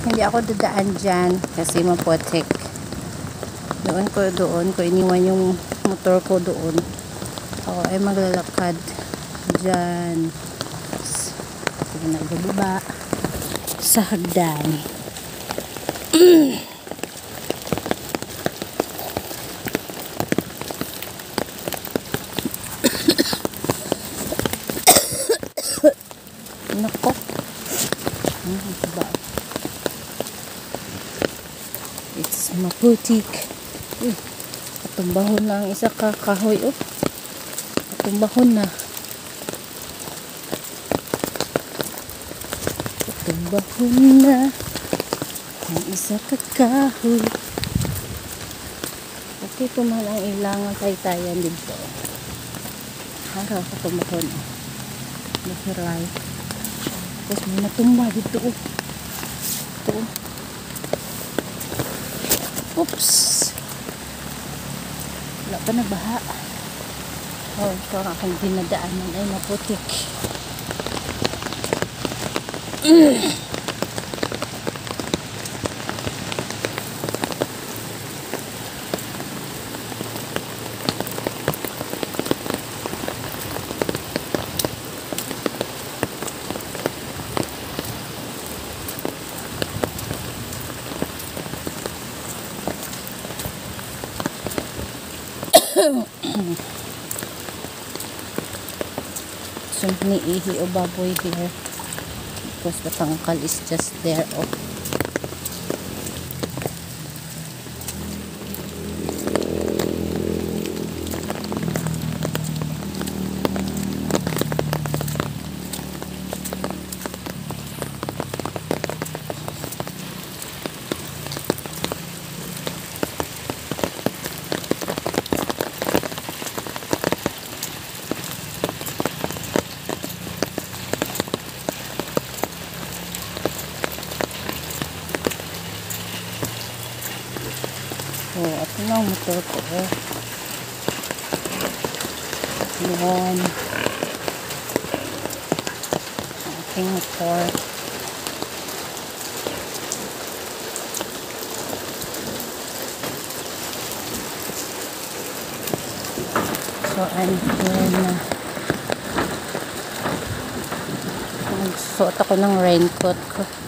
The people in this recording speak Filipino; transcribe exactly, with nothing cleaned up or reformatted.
Hindi ako dadaan dyan kasi maputik. Doon ko, doon ko iniwan yung motor ko doon. Ako ay maglalakad dyan. Sige, nagbababa sa hagdan. Nako. Hmm, diba? It's maputik. Uy, katumbahon na ang isa ka kahoy. Oh, katumbahon na. Katumbahon na ang isa ka kahoy. Okay, kumahan ang ilangan taytayan dito. Haraw katumbahon. Nahiray. Tapos may natumba dito. Oh. Ito. Oops. Wala pa nabaha. Oh, ito ang aking dinadaanan ay maputik. So, niihi o baboy here because the tangkal is just there. Oh. So, ito na ang motor ko. Eh. Yan. Aking motor. So, I'm here na. Nagsuot ako ng raincoat ko.